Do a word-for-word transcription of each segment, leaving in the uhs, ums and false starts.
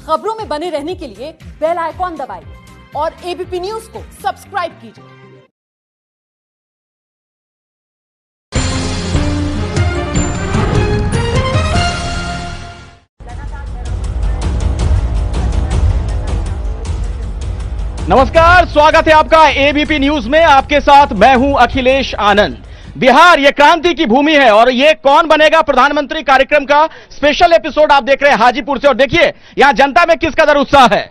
खबरों में बने रहने के लिए बेल आइकॉन दबाइए और एबीपी न्यूज को सब्सक्राइब कीजिए। नमस्कार, स्वागत है आपका एबीपी न्यूज में। आपके साथ मैं हूं अखिलेश आनंद। बिहार ये क्रांति की भूमि है और ये कौन बनेगा प्रधानमंत्री कार्यक्रम का स्पेशल एपिसोड आप देख रहे हैं हाजीपुर से। और देखिए यहां जनता में किस कदर उत्साह है।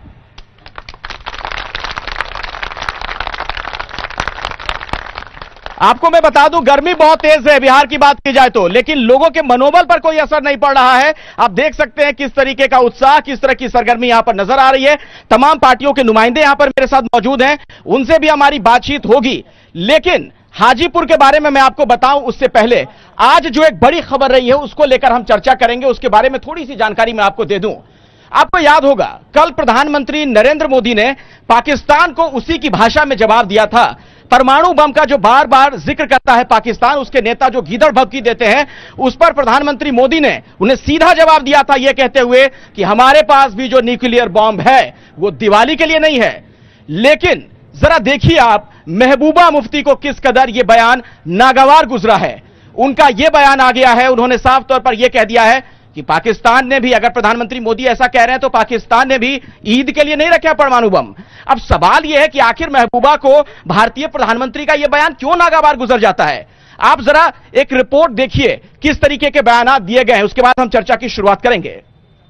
आपको मैं बता दूं, गर्मी बहुत तेज है बिहार की बात की जाए तो, लेकिन लोगों के मनोबल पर कोई असर नहीं पड़ रहा है। आप देख सकते हैं किस तरीके का उत्साह, किस तरह की सरगर्मी यहां पर नजर आ रही है। तमाम पार्टियों के नुमाइंदे यहां पर मेरे साथ मौजूद हैं, उनसे भी हमारी बातचीत होगी। लेकिन हाजीपुर के बारे में मैं आपको बताऊं उससे पहले आज जो एक बड़ी खबर रही है उसको लेकर हम चर्चा करेंगे। उसके बारे में थोड़ी सी जानकारी मैं आपको दे दूं। आपको याद होगा कल प्रधानमंत्री नरेंद्र मोदी ने पाकिस्तान को उसी की भाषा में जवाब दिया था। परमाणु बम का जो बार बार जिक्र करता है पाकिस्तान, उसके नेता जो गीदड़ भभकी देते हैं, उस पर प्रधानमंत्री मोदी ने उन्हें सीधा जवाब दिया था, यह कहते हुए कि हमारे पास भी जो न्यूक्लियर बॉम्ब है वो दिवाली के लिए नहीं है। लेकिन जरा देखिए आप, महबूबा मुफ्ती को किस कदर यह बयान नागवार गुजरा है। उनका यह बयान आ गया है, उन्होंने साफ तौर पर यह कह दिया है कि पाकिस्तान ने भी, अगर प्रधानमंत्री मोदी ऐसा कह रहे हैं तो पाकिस्तान ने भी ईद के लिए नहीं रखा परमाणु बम। अब सवाल यह है कि आखिर महबूबा को भारतीय प्रधानमंत्री का यह बयान क्यों नागवार गुजर जाता है। आप जरा एक रिपोर्ट देखिए किस तरीके के बयान दिए गए हैं, उसके बाद हम चर्चा की शुरुआत करेंगे।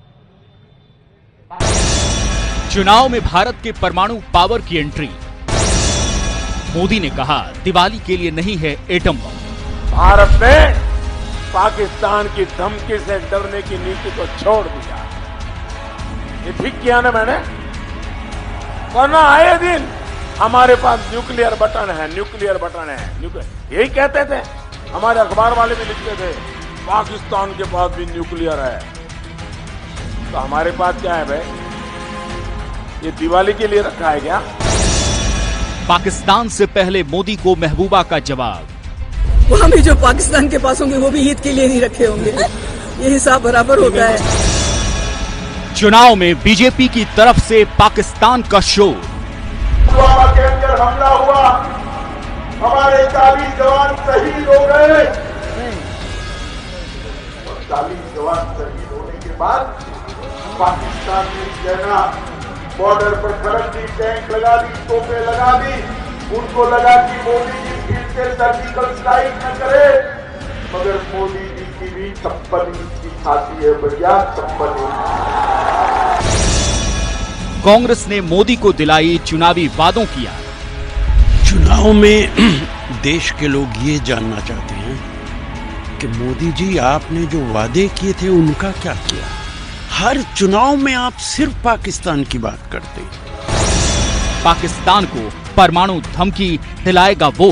चुनाव में भारत के परमाणु पावर की एंट्री। मोदी ने कहा दिवाली के लिए नहीं है एटम बम। भारत ने पाकिस्तान की धमकी से डरने की नीति को छोड़ दिया। ये ठीक किया ना मैंने, वरना आए दिन हमारे पास न्यूक्लियर बटन है, न्यूक्लियर बटन है, न्यूक्लियर यही कहते थे। हमारे अखबार वाले भी लिखते थे पाकिस्तान के पास भी न्यूक्लियर है। तो हमारे पास क्या है भाई? ये दिवाली के लिए रखा है क्या? पाकिस्तान से पहले मोदी को महबूबा का जवाब। वहाँ भी जो पाकिस्तान के पास होंगे वो भी ईद के लिए नहीं रखे होंगे, ये हिसाब बराबर होता है। चुनाव में बीजेपी की तरफ से पाकिस्तान का शोर। पुलवामा के अंदर हमला हुआ, हमारे चालीस जवान शहीद हो गए। और चालीस जवान शहीद होने के बाद पाकिस्तान ने सेना बॉर्डर पर खड़क दी, टैंक लगा दी, तोपें लगा दी। उनको लगा कि मोदी जी फिर से सर्जिकल स्ट्राइक न करे, मगर मोदी जी की भी छप्पन इंच की छाती है भैया, छप्पन इंच। कांग्रेस ने मोदी को दिलाई चुनावी वादों की याद। चुनाव में देश के लोग ये जानना चाहते हैं कि मोदी जी आपने जो वादे किए थे उनका क्या किया। हर चुनाव में आप सिर्फ पाकिस्तान की बात करते हैं। पाकिस्तान को परमाणु धमकी दिलाएगा वोट।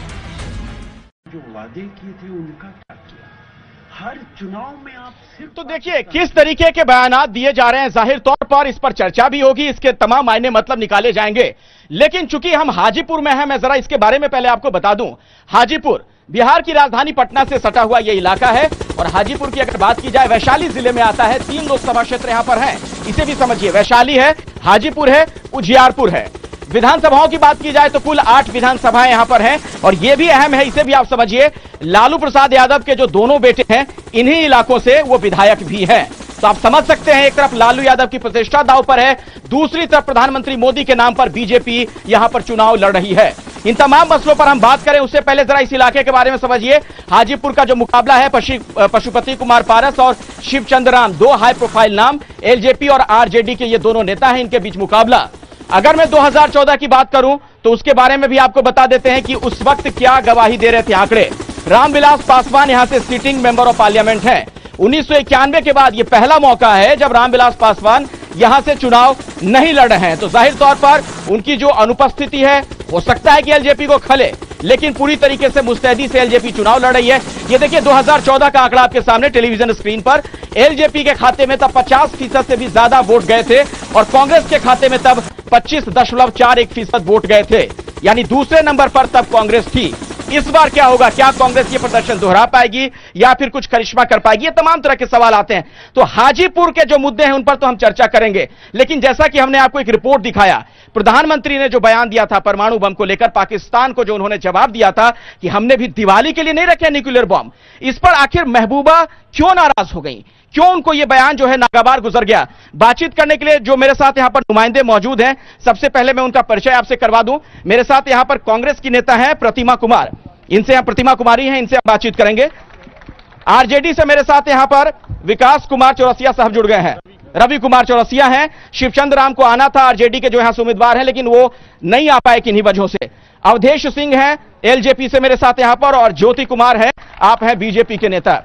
जो वादे किए थे उनका क्या किया। हर चुनाव में आप सिर्फ तो देखिए किस तरीके के बयानात दिए जा रहे हैं। जाहिर तौर पर इस पर चर्चा भी होगी, इसके तमाम मायने मतलब निकाले जाएंगे। लेकिन चूंकि हम हाजीपुर में हैं, मैं जरा इसके बारे में पहले आपको बता दूं। हाजीपुर बिहार की राजधानी पटना से सटा हुआ यह इलाका है और हाजीपुर की अगर बात की जाए वैशाली जिले में आता है। तीन लोकसभा क्षेत्र यहां पर हैं, इसे भी समझिए। वैशाली है, हाजीपुर है, उजियारपुर है। विधानसभाओं की बात की जाए तो कुल आठ विधानसभाएं यहां पर हैं और यह भी अहम है, इसे भी आप समझिए। लालू प्रसाद यादव के जो दोनों बेटे हैं इन्हीं इलाकों से वो विधायक भी हैं। तो आप समझ सकते हैं, एक तरफ लालू यादव की प्रतिष्ठा दांव पर है, दूसरी तरफ प्रधानमंत्री मोदी के नाम पर बीजेपी यहां पर चुनाव लड़ रही है। इन तमाम मसलों पर हम बात करें उससे पहले जरा इस इलाके के बारे में समझिए। हाजीपुर का जो मुकाबला है, पशुपति कुमार पारस और शिवचंद्र राम, दो हाई प्रोफाइल नाम, एलजेपी और आरजेडी के ये दोनों नेता हैं, इनके बीच मुकाबला। अगर मैं दो हज़ार चौदह की बात करूं तो उसके बारे में भी आपको बता देते हैं कि उस वक्त क्या गवाही दे रहे थे आंकड़े। रामविलास पासवान यहां से सिटिंग मेंबर ऑफ पार्लियामेंट हैं। उन्नीस सौ इक्यानवे के बाद यह पहला मौका है जब रामविलास पासवान यहां से चुनाव नहीं लड़ रहे हैं। तो जाहिर तौर पर उनकी जो अनुपस्थिति है, हो सकता है कि एलजेपी को खले, लेकिन पूरी तरीके से मुस्तैदी से एलजेपी चुनाव लड़ रही है। ये देखिए दो हज़ार चौदह का आंकड़ा आपके सामने टेलीविजन स्क्रीन पर। एलजेपी के खाते में तब पचास फीसद से भी ज्यादा वोट गए थे और कांग्रेस के खाते में तब पच्चीस दशमलव चार एक फीसद वोट गए थे, यानी दूसरे नंबर पर तब कांग्रेस थी। इस बार क्या होगा? क्या कांग्रेस ये प्रदर्शन दोहरा पाएगी या फिर कुछ करिश्मा कर पाएगी? ये तमाम तरह के सवाल आते हैं। तो हाजीपुर के जो मुद्दे हैं उन पर तो हम चर्चा करेंगे, लेकिन जैसा कि हमने आपको एक रिपोर्ट दिखाया, प्रधानमंत्री ने जो बयान दिया था परमाणु बम को लेकर, पाकिस्तान को जो उन्होंने जवाब दिया था कि हमने भी दिवाली के लिए नहीं रखे न्यूक्लियर बम, इस पर आखिर महबूबा क्यों नाराज हो गई? क्यों उनको यह बयान जो है नागवार गुजर गया? बातचीत करने के लिए जो मेरे साथ यहां पर नुमाइंदे मौजूद हैं, सबसे पहले मैं उनका परिचय आपसे करवा दूं। मेरे साथ यहां पर कांग्रेस की नेता हैं प्रतिमा कुमार, इनसे हम प्रतिमा कुमारी हैं, इनसे हम बातचीत करेंगे। आरजेडी से मेरे साथ यहां पर विकास कुमार चौरसिया साहब जुड़ गए हैं, रवि कुमार चौरसिया हैं। शिवचंद्र राम को आना था आरजेडी के जो यहां से उम्मीदवार हैं, लेकिन वो नहीं आ पाए किन्हीं वजहों से। अवधेश सिंह हैं एलजेपी से मेरे साथ यहां पर, और ज्योति कुमार है, आप हैं बीजेपी के नेता।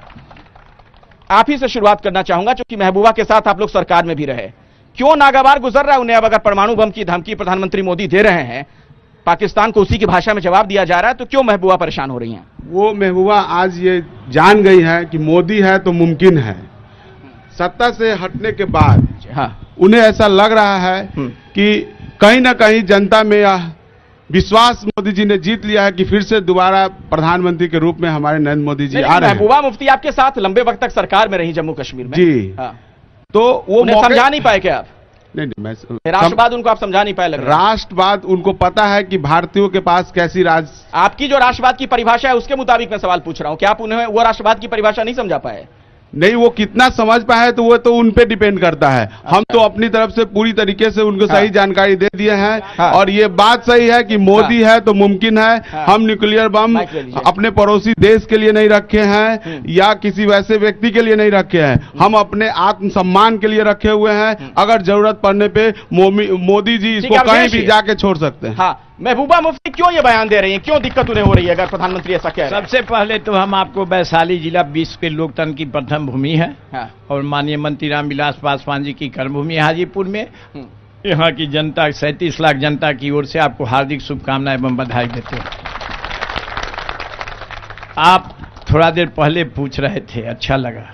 आप ही से शुरुआत करना चाहूंगा, क्योंकि महबूबा के साथ आप लोग सरकार में भी रहे। क्यों नागवार गुजर रहा है उन्हें? अब अगर परमाणु बम की धमकी प्रधानमंत्री मोदी दे रहे हैं, पाकिस्तान को उसी की भाषा में जवाब दिया जा रहा है, तो क्यों महबूबा परेशान हो रही हैं? वो महबूबा आज ये जान गई है कि मोदी है तो मुमकिन है। सत्ता से हटने के बाद हाँ, उन्हें ऐसा लग रहा है कि कहीं ना कहीं जनता में यह विश्वास मोदी जी ने जीत लिया है कि फिर से दोबारा प्रधानमंत्री के रूप में हमारे नरेंद्र मोदी जी आ रहे हैं। महबूबा मुफ्ती आपके साथ लंबे वक्त तक सरकार में रही जम्मू कश्मीर में। जी हाँ। तो वो समझा नहीं पाए क्या आप? नहीं नहीं, मैं राष्ट्रवाद उनको आप समझा नहीं पाए लग रहा है। राष्ट्रवाद उनको पता है कि भारतीयों के पास कैसी राज। आपकी जो राष्ट्रवाद की परिभाषा है उसके मुताबिक मैं सवाल पूछ रहा हूं, क्या आप उन्हें वो राष्ट्रवाद की परिभाषा नहीं समझा पाए? नहीं, वो कितना समझ पाए तो वो तो उन पे डिपेंड करता है। अच्छा। हम तो अपनी तरफ से पूरी तरीके से उनको हाँ। सही जानकारी दे दिए हैं। हाँ। और ये बात सही है कि मोदी हाँ। है तो मुमकिन है। हाँ। हम न्यूक्लियर बम अपने पड़ोसी देश के लिए नहीं रखे हैं या किसी वैसे व्यक्ति के लिए नहीं रखे हैं, हम अपने आत्मसम्मान के लिए रखे हुए हैं। अगर जरूरत पड़ने पे मोदी जी इसको कहीं भी जाके छोड़ सकते हैं। हाँ। महबूबा मुफ्ती क्यों ये बयान दे रही हैं? क्यों दिक्कत उन्हें हो रही है अगर प्रधानमंत्री ऐसा कह रहे हैं? सबसे पहले तो हम आपको वैशाली जिला विश्व के लोकतंत्र की प्रथम भूमि है। हाँ। और माननीय मंत्री रामविलास पासवान जी की कर्मभूमि है हाजीपुर में। यहाँ की जनता, सैंतीस लाख जनता की ओर से आपको हार्दिक शुभकामनाएं एवं बधाई देते हैं। आप थोड़ा देर पहले पूछ रहे थे, अच्छा लगा,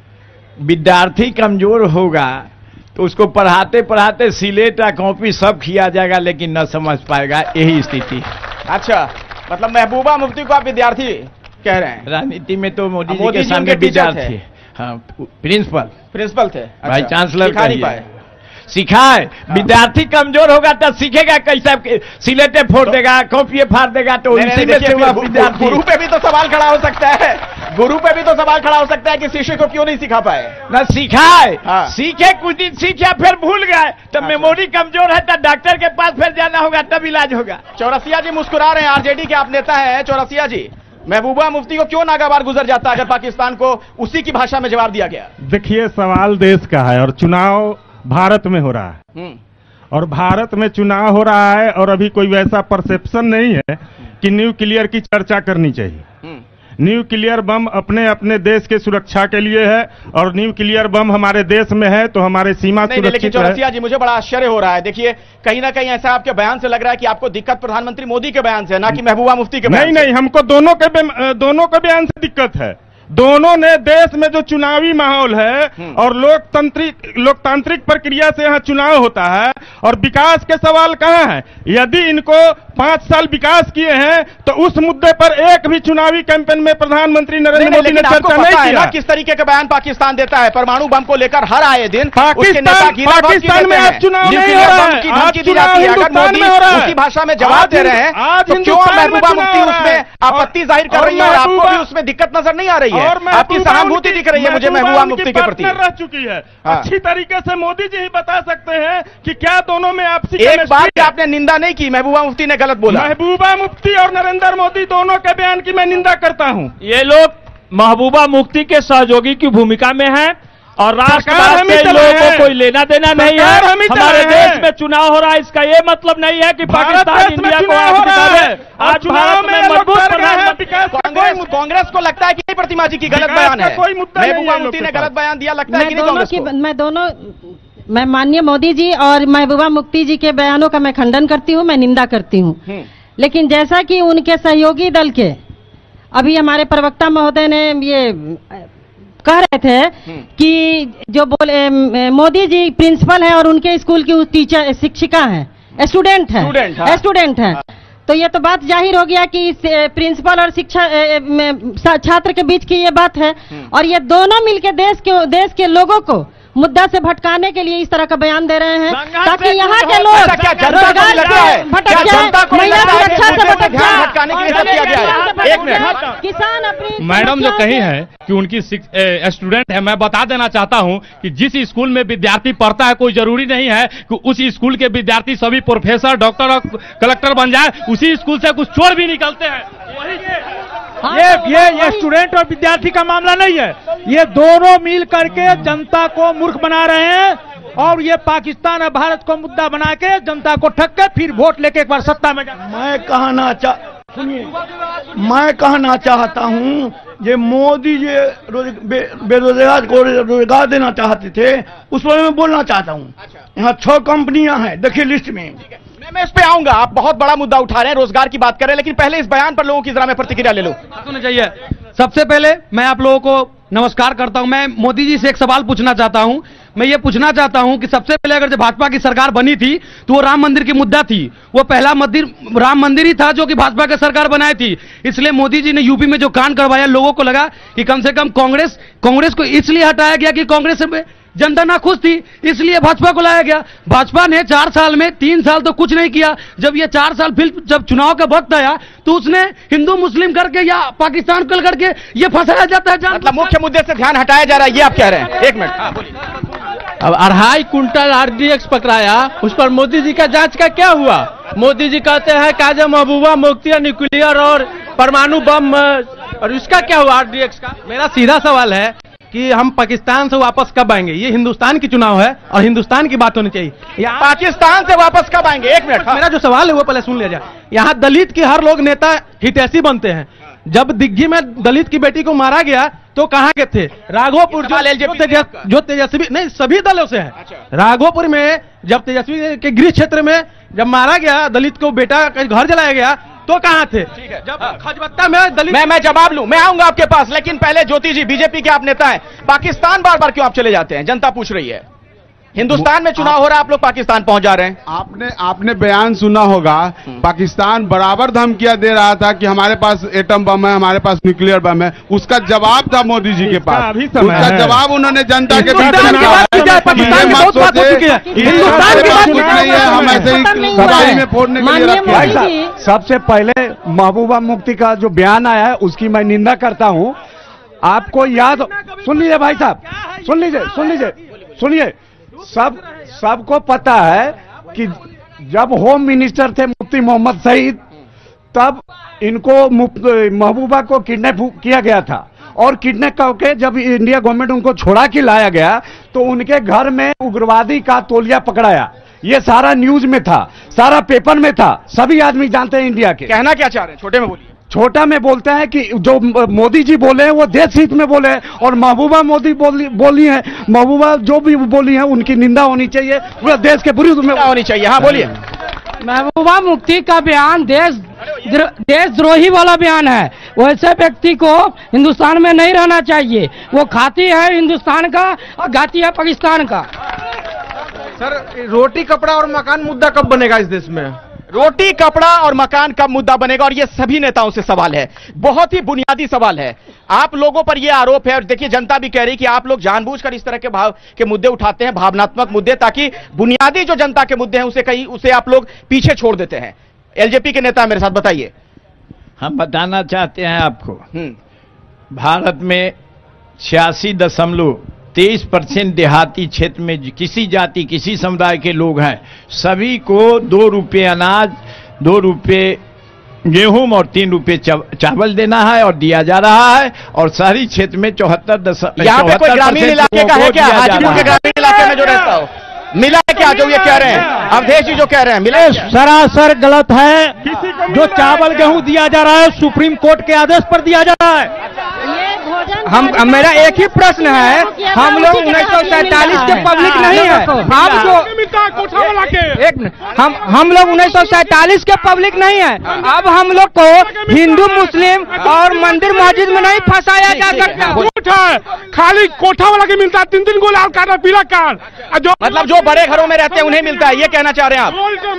विद्यार्थी कमजोर होगा तो उसको पढ़ाते पढ़ाते सिलेट या कॉपी सब खिया जाएगा लेकिन न समझ पाएगा, यही स्थिति है। अच्छा, मतलब महबूबा मुफ्ती को आप विद्यार्थी कह रहे हैं? राजनीति में तो मोदी जी के सामने विद्यार्थी, हाँ, प्रिंसिपल प्रिंसिपल थे, भाई चांसलर सिखा नहीं पाए। सिखाए, विद्यार्थी कमजोर होगा तो सीखेगा कैसे? सिलेटे फोड़ देगा, कॉपी फाड़ देगा, तो इसी में से हुआ विद्यार्थी। गुरु पे भी तो सवाल खड़ा हो सकता है, गुरु पे भी तो सवाल खड़ा हो सकता है कि शिष्य को क्यों नहीं सिखा पाए? ना सिखाए, हाँ। सीखे, कुछ दिन सीखे फिर भूल गए तो अच्छा। मेमोरी कमजोर है तो डॉक्टर के पास फिर जाना होगा, तब इलाज होगा। चौरसिया जी मुस्कुरा रहे हैं, आरजेडी के आप नेता हैं। चौरसिया जी, महबूबा मुफ्ती को क्यों नागवार गुजर जाता अगर पाकिस्तान को उसी की भाषा में जवाब दिया गया? देखिए, सवाल देश का है और चुनाव भारत में हो रहा है, और भारत में चुनाव हो रहा है और अभी कोई वैसा परसेप्शन नहीं है कि न्यूक्लियर की चर्चा करनी चाहिए। न्यूक्लियर बम अपने अपने देश के सुरक्षा के लिए है और न्यूक्लियर बम हमारे देश में है तो हमारे सीमा सुरक्षित लेकिन चौरसिया जी, मुझे बड़ा आश्चर्य हो रहा है। देखिए, कहीं ना कहीं ऐसा आपके बयान से लग रहा है कि आपको दिक्कत प्रधानमंत्री मोदी के बयान से, ना कि महबूबा मुफ्ती के बयान से। नहीं नहीं, हमको दोनों के दोनों के बयान से दिक्कत है। दोनों ने देश में जो चुनावी माहौल है और लोकतांत्रिक लोकतांत्रिक प्रक्रिया से यहाँ चुनाव होता है और विकास के सवाल कहाँ है? यदि इनको पांच साल विकास किए हैं तो उस मुद्दे पर एक भी चुनावी कैंपेन में प्रधानमंत्री नरेंद्र मोदी ने चर्चा नहीं किया। किस तरीके का बयान पाकिस्तान देता है परमाणु बम को लेकर हर आए दिन? पाकिस्तान पाकिस्तान में आज चुनाव नहीं हो रहा है, आज चुनाव हिंदुस्तान में हो रहा है। उसी भाषा में जवाब दे रहे हैं, तो क्यों महबूबा मुफ्ती उसमें आपत्ति जाहिर कर रही है और आपको भी उसमें दिक्कत नजर नहीं आ रही है? आपकी सहानुभूति दिख रही है मुझे महबूबा मुफ्ती के प्रति। रह चुकी है अच्छी तरीके से, मोदी जी ही बता सकते हैं कि क्या दोनों में आपसी। एक बात आपने निंदा नहीं की, महबूबा मुफ्ती ने गलत बोला। महबूबा मुफ्ती और नरेंद्र मोदी दोनों के बयान की मैं निंदा करता हूं। ये लोग महबूबा मुफ्ती के सहयोगी की भूमिका में हैं और राष्ट्रवाद से लोगों को कोई लेना देना नहीं है। हमारे देश में चुनाव हो रहा है, इसका ये मतलब नहीं है कि पाकिस्तान इंडिया को आज चुनाव में मजबूत प्रधानमंत्री। कांग्रेस कांग्रेस को लगता है कि प्रतिमा जी की गलत बयान है, महबूबा मुफ्ती ने गलत बयान दिया, लगता है कि नहीं कांग्रेस को? मैं दोनों मैं माननीय मोदी जी और महबूबा मुफ्ती जी के बयानों का मैं खंडन करती हूं, मैं निंदा करती हूं। लेकिन जैसा कि उनके सहयोगी दल के अभी हमारे प्रवक्ता महोदय ने ये कह रहे थे कि जो बोले मोदी जी प्रिंसिपल है और उनके स्कूल की टीचर शिक्षिका हैं, स्टूडेंट है, स्टूडेंट है, तो ये तो बात जाहिर हो गया कि इस, ए, प्रिंसिपल और शिक्षा ए, में, छात्र के बीच की ये बात है। और ये दोनों मिलकर देश के देश के लोगों को मुद्दा से भटकाने के लिए इस तरह का बयान दे रहे हैं ताकि यहाँ के लोग रोजगार से भटक जाए, महिला सुरक्षा से भटक जाए। एक मिनट, किसान अपनी मैडम जो कही है कि उनकी स्टूडेंट है, मैं बता देना चाहता हूं कि जिस स्कूल में विद्यार्थी पढ़ता है कोई जरूरी नहीं है कि उस स्कूल के विद्यार्थी सभी प्रोफेसर, डॉक्टर और कलेक्टर बन जाए। उसी स्कूल से कुछ चोर भी निकलते हैं। ये ये ये स्टूडेंट और विद्यार्थी का मामला नहीं है, ये दोनों मिल करके जनता को मूर्ख बना रहे हैं और ये पाकिस्तान और भारत को मुद्दा बना के जनता को ठग के फिर वोट लेके एक बार सत्ता में जाए। मैं कहना चाह सुनिए मैं कहना चाहता हूँ ये मोदी जी बे, बेरोजगार को रोजगार देना चाहते थे, उस पर मैं बोलना चाहता हूँ। यहाँ छह कंपनियां हैं, देखिए लिस्ट में। मैं इस पे आऊंगा, आप बहुत बड़ा मुद्दा उठा रहे हैं, रोजगार की बात कर रहे हैं, लेकिन पहले इस बयान पर लोगों की जरा मैं प्रतिक्रिया ले लूं। सुनना चाहिए। सबसे पहले मैं आप लोगों को नमस्कार करता हूं। मैं मोदी जी से एक सवाल पूछना चाहता हूं। मैं ये पूछना चाहता हूं कि सबसे पहले अगर जब भाजपा की सरकार बनी थी तो वो राम मंदिर की मुद्दा थी, वो पहला मंदिर राम मंदिर ही था जो कि भाजपा की सरकार बनाई थी। इसलिए मोदी जी ने यूपी में जो कांड करवाया, लोगों को लगा कि कम से कम कांग्रेस कांग्रेस को इसलिए हटाया गया कि कांग्रेस में जनता ना खुश थी, इसलिए भाजपा को लाया गया। भाजपा ने चार साल में तीन साल तो कुछ नहीं किया। जब ये चार साल फिर जब चुनाव का वक्त आया तो उसने हिंदू मुस्लिम करके या पाकिस्तान को करके ये फंसाया जाता है। मतलब मुख्य मुद्दे से ध्यान हटाया जा रहा है, ये आप कह रहे हैं। एक मिनट, अब अढ़ाई कुंटल आरडीएक्स पकड़ाया, उस पर मोदी जी का जांच का क्या हुआ? मोदी जी कहते हैं काजा महबूबा मुफ्ती न्यूक्लियर और परमाणु बम, और इसका क्या हुआ आरडीएक्स का? मेरा सीधा सवाल है कि हम पाकिस्तान से वापस कब आएंगे? ये हिंदुस्तान की चुनाव है और हिंदुस्तान की बात होनी चाहिए। पाकिस्तान से वापस कब आएंगे? एक मिनट, मेरा जो सवाल है वो पहले सुन लिया जाए। यहाँ दलित के हर लोग नेता हितैषी बनते हैं। जब दिग्गी में दलित की बेटी को मारा गया तो कहाँ के थे? राघोपुर, जो जो तेजस्वी नहीं सभी दलों से है। राघोपुर में जब तेजस्वी के गृह क्षेत्र में जब मारा गया दलित को, बेटा घर जलाया गया, तो कहां थे? जब खजबत्ता में दलित। मैं मैं जवाब लूं, मैं आऊंगा आपके पास, लेकिन पहले ज्योति जी, बीजेपी के आप नेता हैं, पाकिस्तान बार बार क्यों आप चले जाते हैं? जनता पूछ रही है। हिंदुस्तान में चुनाव हो रहा है, आप लोग पाकिस्तान पहुंच जा रहे हैं। आपने आपने बयान सुना होगा, पाकिस्तान बराबर धमकियां दे रहा था कि हमारे पास एटम बम है, हमारे पास न्यूक्लियर बम है। उसका जवाब था मोदी जी के पास, उसका जवाब उन्होंने जनता के बीच में हम ऐसे ही सवारी में फोड़ने के लिए रखे। सबसे पहले महबूबा मुफ्ती का जो बयान आया है उसकी मैं निंदा करता हूं। आपको याद, सुन लीजिए भाई साहब, सुन लीजिए सुन लीजिए सुनिए सब सबको पता है कि जब होम मिनिस्टर थे मुफ्ती मोहम्मद सईद, तब इनको महबूबा को किडनैप किया गया था और किडनैप करके जब इंडिया गवर्नमेंट उनको छोड़ा के लाया गया तो उनके घर में उग्रवादी का तौलिया पकड़ाया। ये सारा न्यूज में था, सारा पेपर में था, सभी आदमी जानते हैं इंडिया के। कहना क्या चाह रहे हैं? छोटे में बोलिए। छोटा में बोलते हैं कि जो मोदी जी बोले हैं वो देश हित में बोले हैं और महबूबा मोदी बोली बोली है, महबूबा जो भी बोली है उनकी निंदा होनी चाहिए, पूरा देश के विरुद्ध में होनी चाहिए। हाँ बोलिए। महबूबा मुफ्ती का बयान देश देशद्रोही वाला बयान है। वैसे व्यक्ति को हिंदुस्तान में नहीं रहना चाहिए। वो खाती है हिंदुस्तान का और गाती है पाकिस्तान का। सर, रोटी कपड़ा और मकान मुद्दा कब बनेगा इस देश में? रोटी कपड़ा और मकान कब मुद्दा बनेगा? और ये सभी नेताओं से सवाल है, बहुत ही बुनियादी सवाल है। आप लोगों पर यह आरोप है, और देखिए जनता भी कह रही कि आप लोग जानबूझकर इस तरह के भाव के मुद्दे उठाते हैं, भावनात्मक मुद्दे, ताकि बुनियादी जो जनता के मुद्दे हैं उसे कहीं उसे आप लोग पीछे छोड़ देते हैं। एलजेपी के नेता मेरे साथ, बताइए। हम बताना चाहते हैं आपको, भारत में छियासी दशमलव तेईस परसेंट देहाती क्षेत्र में किसी जाति किसी समुदाय के लोग हैं। सभी को दो रुपये अनाज, दो रुपये गेहूं और तीन रुपये चावल देना है और दिया जा रहा है। और शहरी क्षेत्र में चौहत्तर दशमलव यहाँ पे कोई ग्रामीण इलाके का है क्या? हाजीपुर के ग्रामीण इलाके में जो रहता हो मिला है क्या जो ये कह रहे हैं? अवधेश जी जो कह रहे हैं मिला? सरासर गलत है। जो चावल गेहूं दिया जा रहा है सुप्रीम कोर्ट के आदेश पर दिया जा रहा है। हम मेरा एक ही प्रश्न है, हम लोग उन्नीस सौ सैतालीस के पब्लिक नहीं है। अब जो एक मिनट, हम हम लोग उन्नीस सौ सैतालीस के पब्लिक नहीं है। अब हम लोग को हिंदू मुस्लिम और मंदिर मस्जिद में नहीं फंसाया जा सकता। झूठा है, खाली कोठा वाला के मिलता है, तीन तीन को लाल कार्ड पीला कार्ड। जो मतलब जो बड़े घरों में रहते हैं उन्हें मिलता है, ये कहना चाह रहे हैं आप?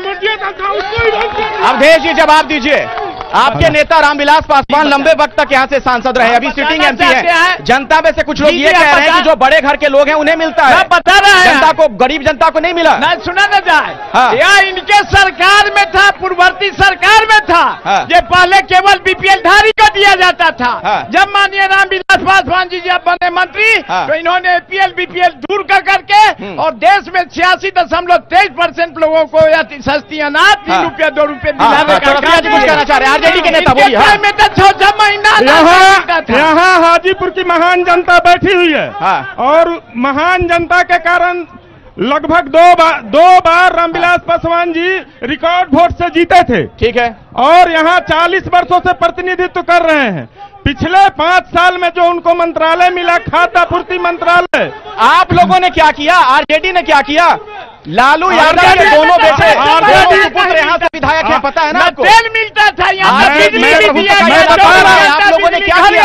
अवधेश जी जवाब दीजिए। आपके नेता रामविलास पासवान लंबे वक्त तक यहाँ से सांसद रहे, अभी सिटिंग एमपी है। जनता में से कुछ लोग ये कह रहे हैं कि जो बड़े घर के लोग हैं उन्हें मिलता है, बता रहे हैं जनता को, गरीब जनता को नहीं मिला। ना सुना न जाए, हाँ। यह इनके सरकार में था, पूर्ववर्ती सरकार में था, हाँ। ये पहले केवल बीपीएल धारी को दिया जाता था। हाँ। जब माननीय रामविलास पासवान जी जब बने मंत्री, हाँ। तो इन्होंने एपीएल बीपीएल दूर कर करके और देश में छियासी दशमलव तेईस परसेंट लोगों को या सस्ती अनाज तीन रुपया दो रुपये दिलाने का कुछ कहना चाह रहे हैं आरजेडी के नेता, बोलिए। में तो छह महीना यहाँ यहाँ हाजीपुर की महान जनता बैठी हुई है, हाँ। और महान जनता के कारण लगभग दो बार दो बार रामविलास पासवान जी रिकॉर्ड वोट से जीते थे। ठीक है। और यहाँ चालीस वर्षों से प्रतिनिधित्व कर रहे हैं। पिछले पांच साल में जो उनको मंत्रालय मिला, खाद्य आपूर्ति मंत्रालय, आप लोगों ने क्या किया? आरजेडी ने क्या किया? लालू यादव के दोनों बेटे, दोनों पुत्र यहाँ से विधायक हैं, पता है ना आपको? तेल मिलता था यहाँ, आप लोगों ने क्या किया?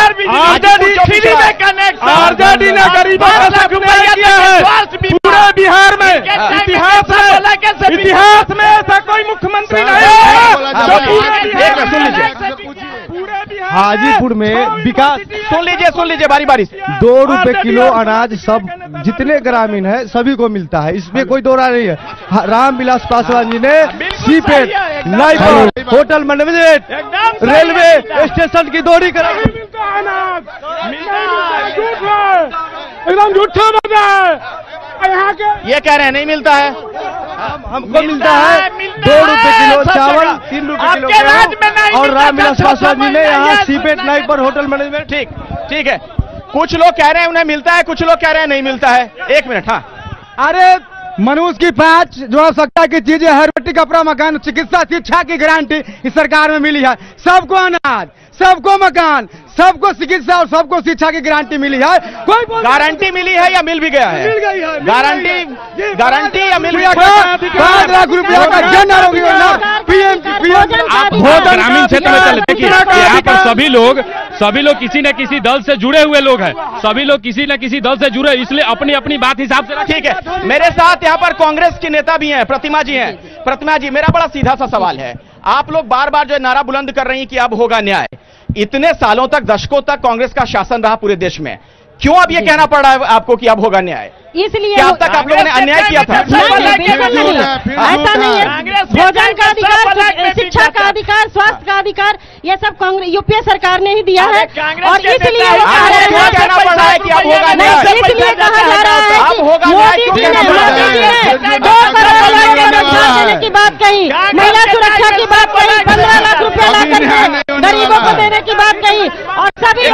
आरजेडी ने गरीबों का सत्यानाश किया है पूरे बिहार में। इतिहास में इतिहास में ऐसा कोई मुख्यमंत्री नहीं है। हाजीपुर में विकास, सुन लीजिए सुन लीजिए बारी बारी से। दो रुपए किलो अनाज सब जितने ग्रामीण है सभी को मिलता है, इसमें कोई दो राय नहीं है। रामविलास पासवान जी ने CIPET, NIPER, hotel management, railway station की दूरी करा, एकदम झूठा बता यहाँ के ये कह रहे हैं नहीं मिलता है। हमको मिलता है दो रुपए किलो चावल, तीन रुपए किलो गेहूं, और रामविलास पासवान जी ने यहाँ सीपेट, नाइपर, होटल मैनेजमेंट। ठीक ठीक है, कुछ लोग कह रहे हैं उन्हें मिलता है, कुछ लोग कह रहे हैं नहीं मिलता है। एक मिनट। हाँ, अरे मनुष्य की पांच जो आवश्यकता की चीजें, हर रोटी, कपड़ा, मकान, चिकित्सा, शिक्षा की गारंटी इस सरकार में मिली है। सबको अनाज, सबको मकान, सबको चिकित्सा और सबको शिक्षा की गारंटी मिली है। कोई गारंटी मिली है या मिल भी गया है? मिल गई है। गारंटी गारंटी या मिल गया? पांच लाख रुपया का जन आरोग्य योजना, पीएम पीएम आप ग्रामीण क्षेत्र में चले, देखिए यहाँ पर सभी लोग सभी लोग किसी न किसी दल से जुड़े हुए लोग हैं, सभी लोग किसी न किसी दल से जुड़े, इसलिए अपनी अपनी बात हिसाब से। ठीक है, मेरे साथ यहाँ पर कांग्रेस के नेता भी हैं, प्रतिमा जी हैं। प्रतिमा जी, मेरा बड़ा सीधा सा सवाल है, आप लोग बार बार जो नारा बुलंद कर रही हैं कि अब होगा न्याय, इतने सालों तक, दशकों तक कांग्रेस का शासन रहा पूरे देश में, क्यों अब ये कहना पड़ रहा है आपको कि अब होगा न्याय? इसलिए अब तक आप लोगों ने अन्याय किया था? बिल्कुल नहीं, ऐसा नहीं है। भोजन का अधिकार, शिक्षा का अधिकार, स्वास्थ्य का अधिकार, ये सब कांग्रेस यूपीए सरकार ने ही दिया है, और इसलिए वो कह रहे हैं कहना पड़ रहा है कि अब होगा न्याय। इसलिए कहा जा रहा है कि मोदी जी ने मोदी जी ने दो करोड़ लाख रोजगार देने की बात कही, महिला सुरक्षा की बात कही, पंद्रह लाख रुपया ला करके गरीबों को देने की बात कही, और सभी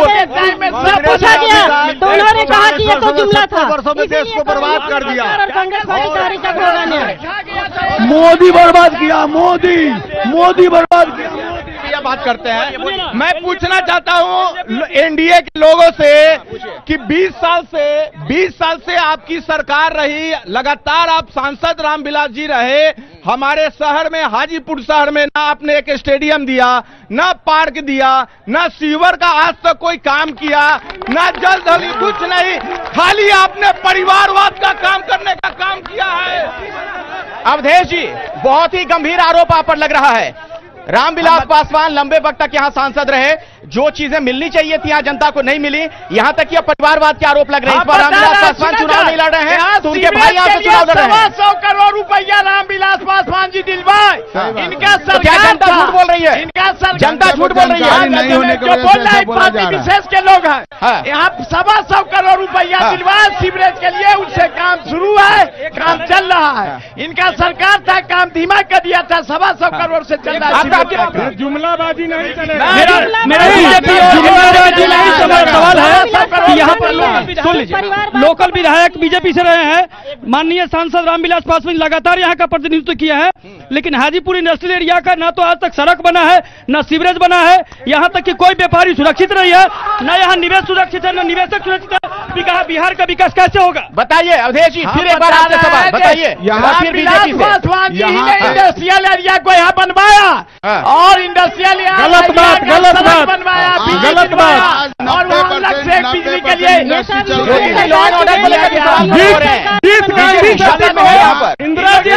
सब पूछा गया तो उन्होंने कहा कि ये तो जुमला था। देश को बर्बाद कर दिया, कांग्रेस वाली तारीख तक होगा न्याय। मोदी बर्बाद किया, मोदी मोदी बर्बाद किया। बात करते हैं, मैं पूछना चाहता हूं एनडीए के लोगों से कि बीस साल से बीस साल से आपकी सरकार रही, लगातार आप सांसद रामविलास जी रहे, हमारे शहर में, हाजीपुर शहर में ना आपने एक स्टेडियम दिया, ना पार्क दिया, ना सीवर का आज तक कोई काम किया, ना जल धली, कुछ नहीं, खाली आपने परिवारवाद का काम करने का काम किया है। अवधेश जी, बहुत ही गंभीर आरोप आप पर लग रहा है। रामविलास पासवान लंबे वक्त तक यहां सांसद रहे, जो चीजें मिलनी चाहिए थी यहां जनता को नहीं मिली, यहां तक कि परिवारवाद के आरोप लग रहे हैं। इस बार रामविलास पासवान चुनाव नहीं लड़ रहे हैं, तो उनके भाई यहां से चुनाव लड़ रहे हैं। सौ करोड़ रुपया रामविलास पासवान जी दिलवाए, इनका सरकार, क्या जनता झूठ बोल रही है? इनका सरकार, जनता झूठ बोल रही है। नहीं होने के वजह पार्टी विशेष के लोग हैं, यहाँ सवा सौ करोड़ रुपया दिलवाए सीवरेज के लिए, उससे काम शुरू है, काम चल रहा है। इनका सरकार था, काम धीमा कर दिया था, सवा सौ करोड़ से चल रहा है। जुमलाबाजी नहीं चलेगा। मेरा मेरा बीजेपी जुमलाबाजी नहीं, सवाल है कि यहाँ पर सुन लीजिए, लोकल विधायक बीजेपी से रहे हैं, माननीय सांसद रामविलास पासवान लगातार यहाँ का प्रतिनिधित्व किया है, लेकिन हाजीपुर इंडस्ट्रियल एरिया का ना तो आज तक सड़क बना है, ना सीवरेज बना है, यहाँ तक कि कोई व्यापारी सुरक्षित नहीं है, न यहाँ निवेश सुरक्षित है, न निवेशक सुरक्षित है। बिहार बिहार का विकास कैसे होगा? बताइए अवधेश जी, फिर एक बार आपसे सवाल बताइए। यहाँ फिर बीजेपी से इंडस्ट्रियल एरिया को यहाँ बनवाया और इंडस्ट्रियल गलत बात, गलत बात, बनवाया, गलत बात। और वहाँ अलग से बिजली के लिए लॉ एंड ऑर्डर को लेकर सवाल हो रहे हैं। Indira ji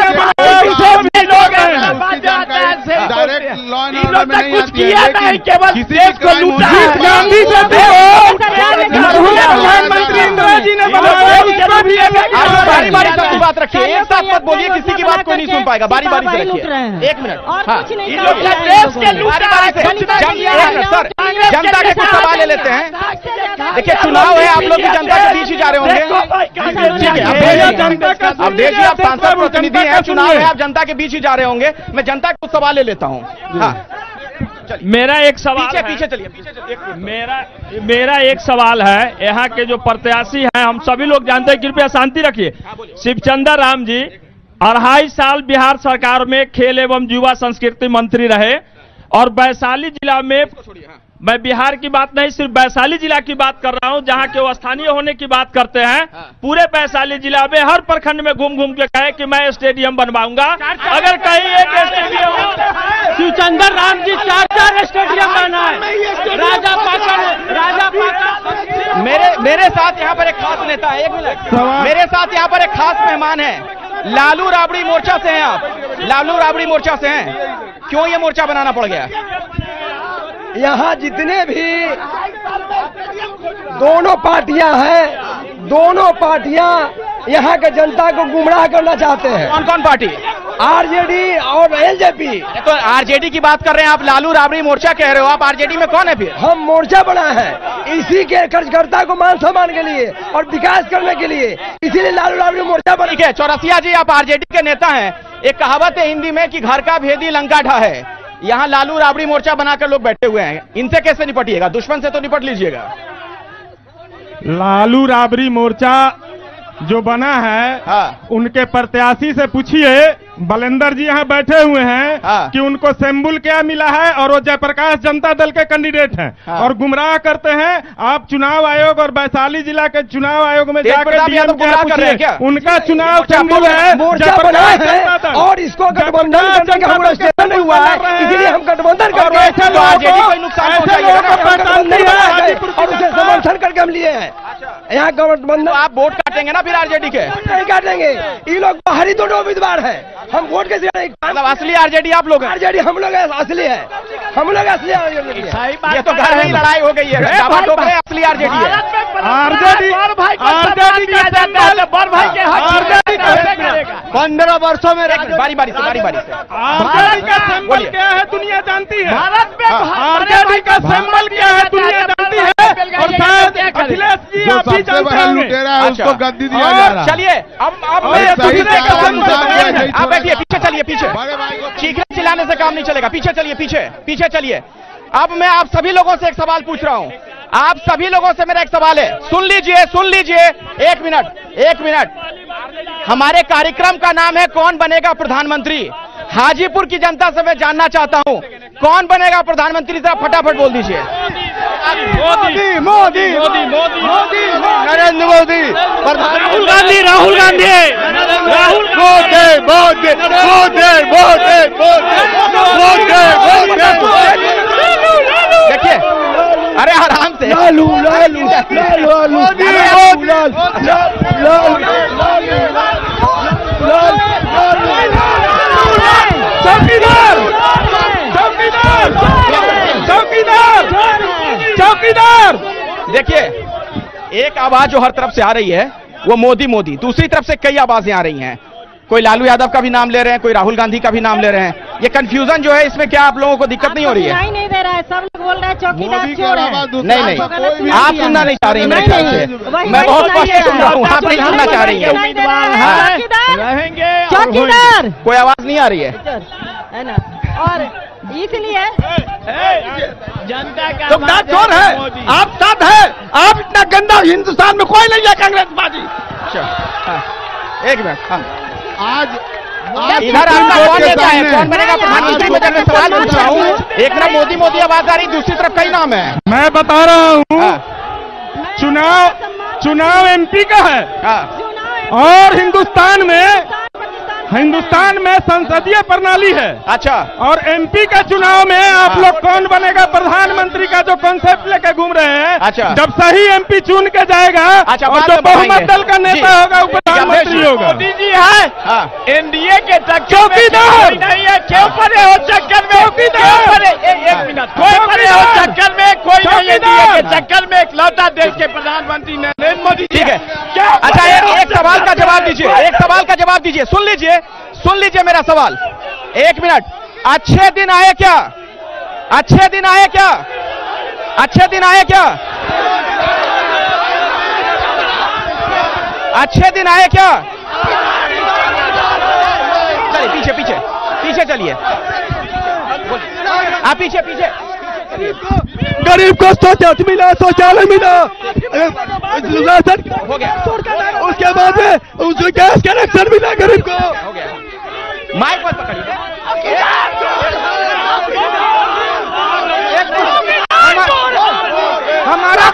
direct law and order में नहीं कुछ आती किया है, नहीं, केवल किसी देश को लूटा है। गांधी से प्रधानमंत्री इंदिरा जी ने बारी बारी सबकी बात रखिए, एक साथ मत बोलिए, किसी की बात कोई नहीं सुन पाएगा। बारी बारी से रखिए, एक मिनट। हाँ, सर जनता के कुछ सवाल ले लेते हैं। देखिए चुनाव है, आप लोग भी जनता के बीच ही जा रहे होंगे। अब देखिए आप सांसद प्रतिनिधि हैं, चुनाव है, आप जनता के बीच ही जा रहे होंगे। मैं जनता के कुछ सवाल ले लेता हूँ। हाँ मेरा एक सवाल पीछे पीछे चलिए, पीछे चलिए। मेरा मेरा एक सवाल है, यहाँ के जो प्रत्याशी हैं हम सभी लोग जानते हैं, कृपया शांति रखिए। शिवचंद्र राम जी अढ़ाई साल बिहार सरकार में खेल एवं युवा संस्कृति मंत्री रहे और वैशाली जिला में, मैं बिहार की बात नहीं सिर्फ वैशाली जिला की बात कर रहा हूं, जहां के वो स्थानीय होने की बात करते हैं। पूरे वैशाली जिला में हर प्रखंड में घूम घूम के कहे कि मैं स्टेडियम बनवाऊंगा। अगर कहीं एक स्टेडियम, शिवचंद्र राम जी चार चार स्टेडियम बनाए, राजा पाका राजा पाका। मेरे मेरे साथ यहाँ पर एक खास नेता है, एक मिनट, मेरे साथ यहाँ पर एक खास मेहमान है। लालू राबड़ी मोर्चा से हैं आप, लालू राबड़ी मोर्चा से हैं, क्यों ये मोर्चा बनाना पड़ गया? यहाँ जितने भी दोनों पार्टियां हैं, दोनों पार्टियां यहाँ के जनता को गुमराह करना चाहते हैं। कौन कौन पार्टी? आरजेडी और एलजेपी। तो आरजेडी की बात कर रहे हैं आप, लालू राबड़ी मोर्चा कह रहे हो आप, आरजेडी में कौन है फिर? हम मोर्चा बना है इसी के कार्यकर्ता को मान सम्मान के लिए और विकास करने के लिए, इसीलिए लालू राबड़ी मोर्चा बना। ठीक है चौरसिया जी, आप आरजेडी के नेता हैं, एक कहावत है हिंदी में कि घर का भेदी लंका ढा है। यहाँ लालू राबड़ी मोर्चा बनाकर लोग बैठे हुए हैं, इनसे कैसे निपटिएगा? दुश्मन से तो निपट लीजिएगा। लालू राबड़ी मोर्चा जो बना है, हाँ। उनके प्रत्याशी से पूछिए, बलेंदर जी यहाँ बैठे हुए हैं, हाँ। कि उनको सिंबल क्या मिला है और वो जयप्रकाश जनता दल के कैंडिडेट हैं, हाँ। और गुमराह करते हैं। आप चुनाव आयोग और वैशाली जिला के चुनाव आयोग में जाकर डीएम क्या उनका चुनाव सिंबल है, मोर्चा बना है और इसको गठबंधन करने का हमारा स्टेशन नहीं हुआ है, इसलिए हम गठबंधन करके ऐसे लोगों को समर्थन करके हम लिए हैं। यहाँ गठबंधन आप वोट काटेंगे ना फिर आरजेडी के? नहीं काटेंगे, ये लोग बाहरी दोनों उम्मीदवार है, हम वोट कैसे? मतलब असली आरजेडी आप लोग हैं? आरजेडी हम लोग असली है, हम लोग असली आरजेडी है। ये तो घर में लड़ाई हो गई है, असली आरजेडी है। आरजेडी आरजेडी पंद्रह वर्षों में बारी बारी से बारी बारी से आरजेडी का सिंबल क्या है दुनिया जानती है, आरजेडी का सिंबल क्या है दुनिया जानती है, और शायद अखिलेश जी आप भी जानते हैं उसको गद्दी दिया जा रहा है। चलिए अब अब आप बैठिए, पीछे चलिए, पीछे चीखने चिल्लाने से काम नहीं चलेगा, पीछे चलिए, पीछे पीछे चलिए। अब मैं आप सभी लोगों से एक सवाल पूछ रहा हूं, आप सभी लोगों से मेरा एक सवाल है, सुन लीजिए सुन लीजिए, एक मिनट एक मिनट। हमारे कार्यक्रम का नाम है कौन बनेगा प्रधानमंत्री। हाजीपुर की जनता से मैं जानना चाहता हूं कौन बनेगा प्रधानमंत्री, जरा फटाफट बोल दीजिए। मोदी मोदी मोदी मोदी मोदी नरेंद्र मोदी, राहुल गांधी राहुल गांधी राहुल मोदी मोदी मोदी मोदी मोदी। देखिए अरे आराम से, लालू लालू लालू चौकीदार चौकीदार चौकीदार चौकीदार। देखिए एक आवाज जो हर तरफ से आ रही है वो मोदी मोदी, दूसरी तरफ से कई आवाजें आ रही हैं, कोई लालू यादव का भी नाम ले रहे हैं, कोई राहुल गांधी का भी नाम ले रहे हैं। ये कंफ्यूजन जो है इसमें क्या आप लोगों को दिक्कत नहीं हो रही है? नहीं नहीं दे रहा है, सब लोग बोल रहे हैं चौकीदार चोर है। नहीं नहीं आप सुनना नहीं चाह रही मेरे ख्याल से, मैं बहुत स्पष्ट सुन रहा हूँ, आप नहीं सुनना चाह रही है। चौकीदार कोई आवाज नहीं आ रही है, है ना, और इसलिए जनता का चौकीदार चोर है, आप साथ है, आप इतना गंदा हिंदुस्तान में कोई नहीं है कांग्रेस पार्टी। एक मिनट, आज इधर आपका कौन नेता है, कौन बनेगा प्रधानमंत्री, मैं जब सवाल पूछ रहा हूँ। एक तरफ मोदी मोदी आवाज आ रही, दूसरी तरफ कई नाम है। मैं बता रहा हूँ, चुनाव चुनाव एमपी का है और हिंदुस्तान में हिंदुस्तान में संसदीय प्रणाली है। अच्छा। और एमपी का चुनाव में आप लोग कौन बनेगा प्रधानमंत्री का जो कॉन्सेप्ट लेके घूम रहे हैं। अच्छा। जब सही एमपी चुन के जाएगा अच्छा, और जो बहुमत दल का नेता होगा वो प्रधानमंत्री होगा। मोदी जी है एनडीए के चौकीदार नहीं है, क्यों पड़े हो चक्कर में, चौकीदार एक मिनट, कोई पड़े हो चक्कर में, कोई नहीं एनडीए के चक्कर में, इकलौता देश के प्रधानमंत्री नरेंद्र मोदी। ठीक है, अच्छा एक, एक सवाल का जवाब दीजिए, एक सवाल का जवाब दीजिए, सुन लीजिए सुन लीजिए मेरा सवाल, एक मिनट। अच्छे दिन आए क्या, अच्छे दिन आए क्या, अच्छे दिन आए क्या, अच्छे दिन आए क्या? चलिए पीछे पीछे पीछे चलिए, आप पीछे पीछे। गरीब को शौचालय मिला, शौचालय मिला, हो गया। उसके बाद में उसको गैस कनेक्शन मिला गरीब को। हो गया, माइक पर पकड़िए। हमारा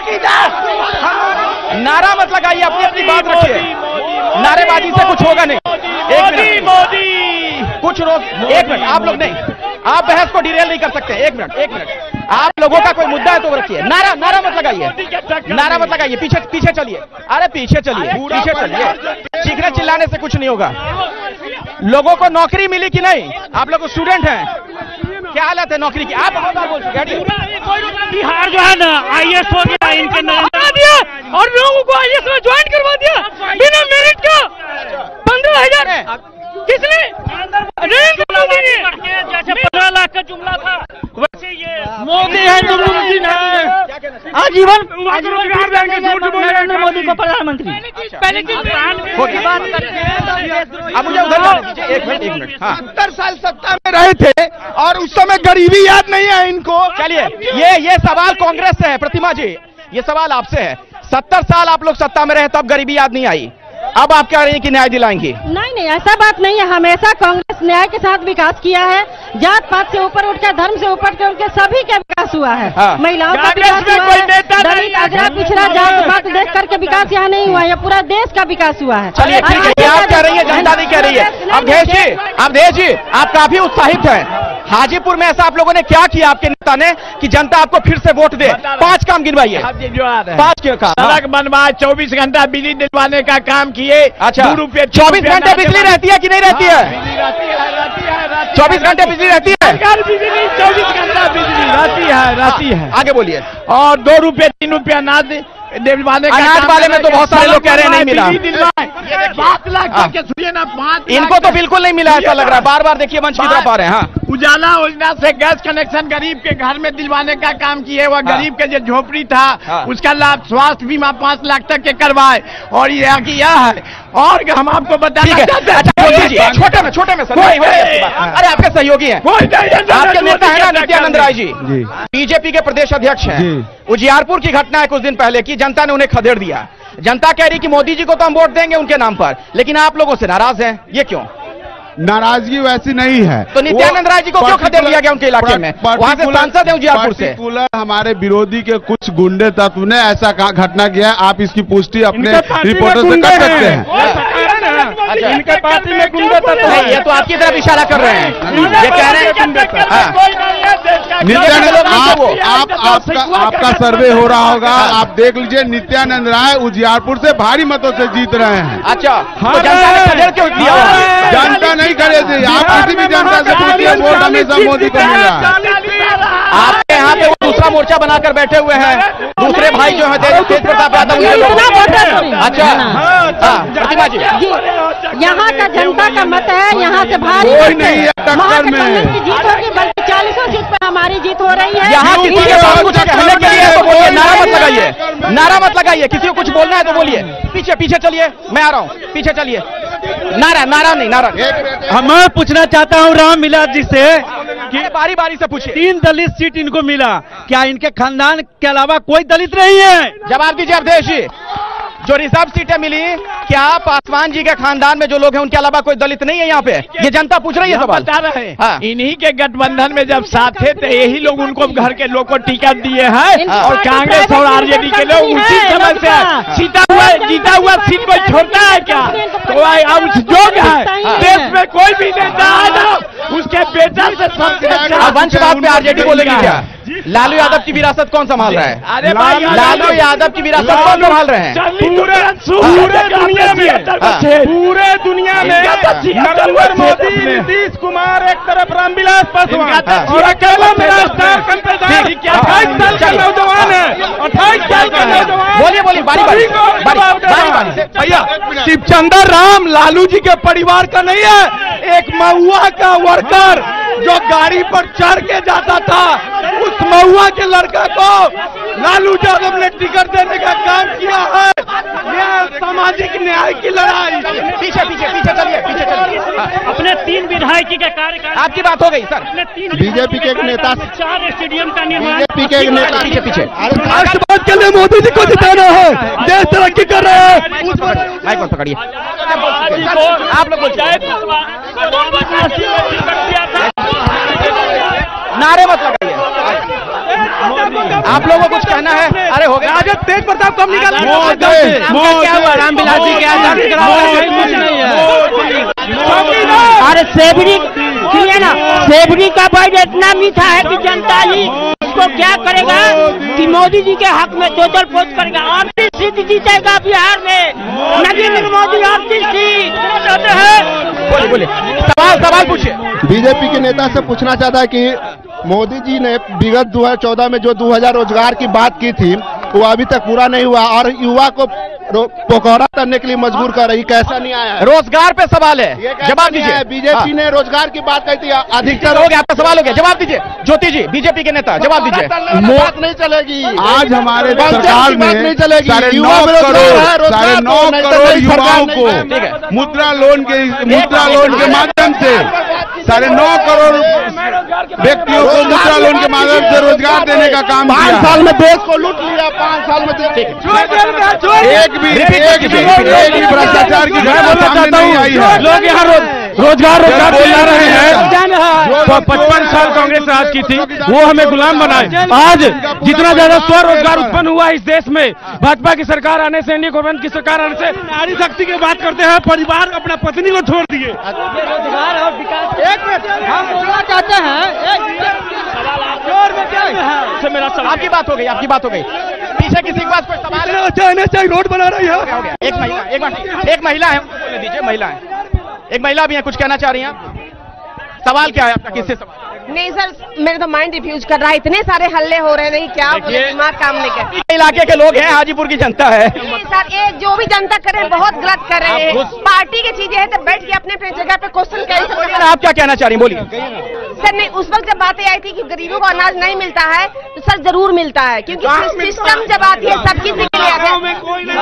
नारा मत लगाइए, अपनी अपनी बात रखिए, नारेबाजी से कुछ होगा नहीं। एक मिनट मोदी कुछ रोक, एक मिनट, आप लोग नहीं, आप बहस को डिरेल नहीं कर सकते। एक मिनट एक मिनट, आप लोगों का कोई मुद्दा है तो रखिए, नारा नारा मत लगाइए, नारा मत लगाइए, पीछे पीछे चलिए, अरे पीछे चलिए, पीछे चलिए, चीखने चिल्लाने से कुछ नहीं होगा। लोगों को नौकरी मिली कि नहीं? आप लोग स्टूडेंट हैं, क्या हालत है नौकरी की? आप बोल बिहार जो है ना आई ए एस हो गया, इनके हटा दिया और लोगों को आई ए एस में ज्वाइन करवा दिया बिना मेरिट का। पंद्रह हजार किसने? नरेंद्र मोदी ने। जैसे पंद्रह लाख का जुमला था वैसे ये मोदी है तो मुमकिन है आजीवन रोजगार देंगे, झूठ बोल नरेंद्र मोदी को प्रधानमंत्री। पहले की बात अब मुझे उधर एक मिनट एक मिनट हाँ, सत्तर साल सत्ता में रहे थे और उस समय गरीबी याद नहीं है इनको। चलिए ये ये सवाल कांग्रेस से है, प्रतिमा जी ये सवाल आपसे है। सत्तर साल आप लोग सत्ता में रहे तब गरीबी याद नहीं आई, अब आप कह रही हैं कि न्याय दिलाएंगी? नहीं नहीं ऐसा बात नहीं है, हमेशा कांग्रेस न्याय के साथ विकास किया है, जात पात से ऊपर उठकर, धर्म से ऊपर के उनके सभी का विकास हुआ है। हाँ। महिलाओं का विकास हुआ है, दलित अगड़ा पिछड़ा जात पात देख करके विकास यहाँ नहीं हुआ है, पूरा देश का विकास हुआ है। चलिए ठीक है, आप कह रही है जनता नहीं कह रही है। अवधेश जी अवधेश जी आप काफी उत्साहित हैं, हाजीपुर में ऐसा आप लोगों ने क्या किया आपके नेता ने कि जनता आपको फिर से वोट दे? पांच काम गिनवाइए। पांच क्यों काम? सड़क बनवाए, चौबीस घंटा बिजली दिलवाने का काम किए। अच्छा चौबीस घंटे बिजली रहती है कि नहीं रहती है? चौबीस घंटे बिजली रहती है, बिजली चौबीस घंटा बिजली रहती है रहती है आगे बोलिए। और दो रुपये तीन रुपये अनाज दिलवाने का अनाज वाले में तो बहुत सारे लोग कह रहे हैं नहीं मिला। पाँच लाख के सुनिए ना, पाँच इनको तो बिल्कुल नहीं मिला ऐसा लग रहा है, बार बार देखिए मंच की तरफ आ रहे हैं। हाँ उजाला योजना से गैस कनेक्शन गरीब के घर में दिलवाने का काम किए, वह गरीब के जो झोपड़ी था हाँ। उसका लाभ स्वास्थ्य बीमा पाँच लाख तक के करवाए और यह किया है। और हम आपको बताना चाहते हैं छोटे में छोटे में सर, अरे आपके सहयोगी हैं, आपके नेता है ना नित्यानंद राय जी, बीजेपी के प्रदेश अध्यक्ष हैं। उजियारपुर की घटना है कुछ दिन पहले की, जनता ने उन्हें खदेड़ दिया। जनता कह रही कि मोदी जी को तो हम वोट देंगे उनके नाम पर, लेकिन आप लोगों से नाराज हैं, ये क्यों? नाराजगी वैसी नहीं है। तो नित्यानंद राय जी को क्यों खदेड़ दिया गया उनके इलाके में? वहां से सांसद है उजियारपुर से। पर्टिकुलर हमारे विरोधी के कुछ गुंडे तत्व ने ऐसा घटना किया है, आप इसकी पुष्टि अपने रिपोर्टर से कर सकते हैं। इनके पार्टी में गुंडे तत्व नहीं, ये तो आपकी तरफ इशारा कर रहे हैं, ये कह रहे हैं नित्यानंद आप आपका आपका सर्वे हो रहा होगा, आप देख लीजिए नित्यानंद राय उजियारपुर से भारी मतों से जीत रहे हैं। अच्छा तो जनता ने खदेड़ क्यों दिया? जनता नहीं करे थे, आप किसी भी जनता से पूछिए, वोट हमेशा मोदी को मिल रहा है। आपके यहाँ पे वो दूसरा मोर्चा बनाकर बैठे हुए हैं, दूसरे भाई जो है तेज प्रताप यादव। अच्छा प्रतिमा जी यहाँ का जनता का मत है, यहाँ से भारी कोई नहीं है टक्कर में, की जीत होगी, बल्कि चालीसों सीट पर हमारी जीत हो रही है। यहाँ किसी के पास कुछ कहने के लिए तो बोलिए, नारा मत लगाइए, नारा मत लगाइए, किसी को कुछ बोलना है तो बोलिए। पीछे पीछे चलिए, मैं आ रहा हूँ, पीछे चलिए। नारा नारा नहीं नारा मैं पूछना चाहता हूँ रामविलास जी से कि बारी बारी से पूछिए। तीन दलित सीट इनको मिला, क्या इनके खानदान के अलावा कोई दलित नहीं है? जवाब दीजिए अवधेश जी। जो रिजर्व सीटें मिली, क्या पासवान जी के खानदान में जो लोग हैं उनके अलावा कोई दलित नहीं है यहाँ पे? ये जनता पूछ रही है सवाल। बता रहे हैं हाँ। इन्हीं के गठबंधन में जब साथ थे तो यही लोग उनको घर के लोग को टिकट दिए हैं हाँ। और कांग्रेस और आरजेडी के लोग उसी समय से सीता हुआ जीता हुआ सीट को छोड़ता है क्या? तो जोग है देश में कोई भी नेता है ना उसके बेटा से वंशवाद पे आरजेडी बोलेगी क्या? लालू यादव की विरासत कौन संभाल रहा है? अरे भाई लालू यादव की विरासत कौन संभाल रहे हैं? पूरे पूरे दुनिया में पूरे दुनिया में नरेंद्र मोदी, नीतीश कुमार एक तरफ, रामविलास पासवान और अकेला मेरा स्टार कंपेदार अट्ठाईस साल का नौजवान है। अट्ठाईस साल का नौजवान। बोलिए बोलिए बारी बारी बारी बारी भैया शिवचंद्र राम लालू जी के परिवार का नहीं है, एक महुआ का वर्कर जो गाड़ी पर चढ़ के जाता था, उस महुआ के लड़का को लालू यादव ने टिकट देने का काम किया है। यह सामाजिक न्याय की लड़ाई। पीछे पीछे पीछे चलिए पीछे चलिए। अपने तीन विधायकी के कार्यकाल आपकी बात हो गई सर। बीजेपी के एक नेता चार स्टेडियम का निर्माण, बीजेपी के एक नेता पीछे पीछे राष्ट्रवाद के लिए मोदी जी को जिताना है, देश तरक्की कर रहे हैं। माइक पर पकड़िए आप लोग नारे मत लगाइए। आप लोगों को कुछ कहना है? अरे हो गया राजद तेज प्रताप कब निकाला? क्या हुआ? रामविलास जी क्या अरे सेबरी सुनिए ना, सेबरी का बजट इतना मीठा है कि जनता ही उसको क्या करेगा कि मोदी जी के हक में टोटल पोस्ट करेगा। अड़तीस सीट जीतेगा बिहार में नरेंद्र मोदी, अड़तीस सीट चाहते हैं। बोलिए बोलिए सवाल सवाल पूछिए। बीजेपी के नेता से पूछना चाहता है कि मोदी जी ने विगत दो हजार चौदह में जो दो हजार रोजगार की बात की थी वो अभी तक पूरा नहीं हुआ और युवा को पकौड़ा करने के लिए मजबूर कर रही, कैसा नहीं आया? रोजगार पे सवाल है, जवाब दीजिए। बीजेपी ने रोजगार की बात कही थी, अधिकतर हो गया आपका सवाल हो गया, जवाब दीजिए। ज्योति जी बीजेपी के नेता जवाब दीजिए। बात नहीं चलेगी आज हमारे सरकार में नहीं चलेगी। साढ़े नौ करोड़ साढ़े नौ करोड़ युवाओं को मुद्रा लोन के मुद्रा लोन के माध्यम से साढ़े नौ करोड़ व्यक्तियों को मुद्रा लोन के माध्यम से रोजगार देने का काम किया। पाँच साल में देश को लूट लिया, पाँच साल में एक भी एक भी एक भी भ्रष्टाचार की घटना सामने नहीं आई है। लोग यहाँ रोजगार रोजगार बोला रहे हैं। तो पचपन साल कांग्रेस राज की थी, वो हमें गुलाम बनाए। आज जितना ज्यादा स्वरोजगार उत्पन्न हुआ इस देश में भाजपा की सरकार आने से, एनडीए गवर्नमेंट की सरकार आने से, नारी शक्ति की बात करते हैं, परिवार अपना पत्नी को छोड़ दिए। रोजगार और विकास एक मिनट हम बोलना चाहते हैं। मेरा सवाल आपकी बात हो गई, आपकी बात हो गई। पीछे किसी के पास कोई सवाल है? अच्छा रोड बना रही है। एक महिला एक मिनट एक महिला है, बोलने दीजिए। महिला है, एक महिला भी है, कुछ कहना चाह रही हैं आप? सवाल क्या है आपका? किससे सवाल? नहीं सर, मेरे तो माइंड डिफ्यूज कर रहा है, इतने सारे हल्ले हो रहे नहीं, क्या बोले, दिमाग काम नहीं कर। इलाके के लोग हैं, हाजीपुर की जनता है। नहीं सर, ये जो भी जनता कर रहे हैं बहुत गलत कर रहे हैं। पार्टी की चीजें हैं तो बैठ के अपने अपने जगह पे क्वेश्चन कैसे। आप क्या कहना चाह रही हैं, बोलिए। सर नहीं, उस वक्त जब बातें आई थी कि गरीबों को अनाज नहीं मिलता है तो सर जरूर मिलता है, क्योंकि सिस्टम जब आती है सब किसी के लिए आता है।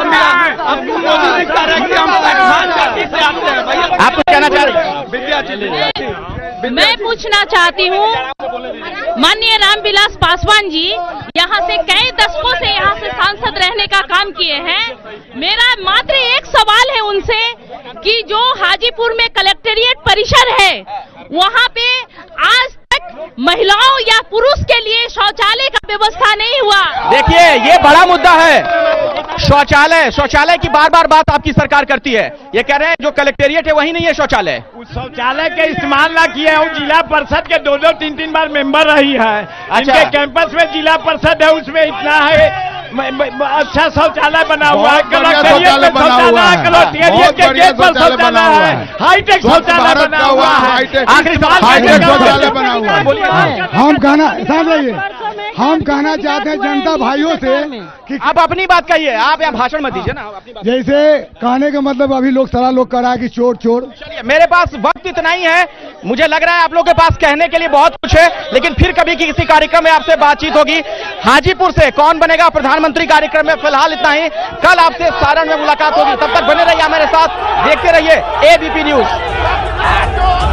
आप कुछ कहना चाह रही हैं? मैं पूछना चाहती हूँ, माननीय रामविलास पासवान जी यहाँ से कई दशकों से यहाँ से सांसद रहने का काम किए हैं। मेरा मात्र एक सवाल है उनसे कि जो हाजीपुर में कलेक्टेरिएट परिसर है वहाँ पे आज तक महिलाओं या पुरुष के लिए शौचालय का व्यवस्था नहीं हुआ। देखिए ये बड़ा मुद्दा है, शौचालय शौचालय की बार बार बात आपकी सरकार करती है। ये कह रहे हैं जो कलेक्टेरिएट है वही नहीं है शौचालय। उस शौचालय के इस्तेमाल ना किए हैं, जिला परिषद के दो दो तीन तीन बार मेंबर रही है। इनके कैंपस में जिला परिषद है, उसमें इतना है अच्छा शौचालय बना हुआ है, शौचालय बना हुआ है, कलेक्टेरिएट के गेट पर शौचालय है, हाईटेक शौचालय बना हुआ है। आखिरी सवाल, हाईटेक शौचालय बना हुआ है। हम कहना साथ रहिए, हम कहना चाहते हैं जनता भाइयों से कि आप अपनी बात कहिए, आप यहाँ भाषण मत दीजिए ना। अपनी बात जैसे कहने का मतलब अभी लोग सारा लोग कह रहा है कि चोर चोर। चलिए मेरे पास वक्त इतना ही है, मुझे लग रहा है आप लोग के पास कहने के लिए बहुत कुछ है, लेकिन फिर कभी किसी कार्यक्रम में आपसे बातचीत होगी। हाजीपुर से कौन बनेगा प्रधानमंत्री कार्यक्रम में फिलहाल इतना ही, कल आपसे सारण में मुलाकात होगी। तब तक बने रहिए हमारे साथ, देखते रहिए एबीपी न्यूज।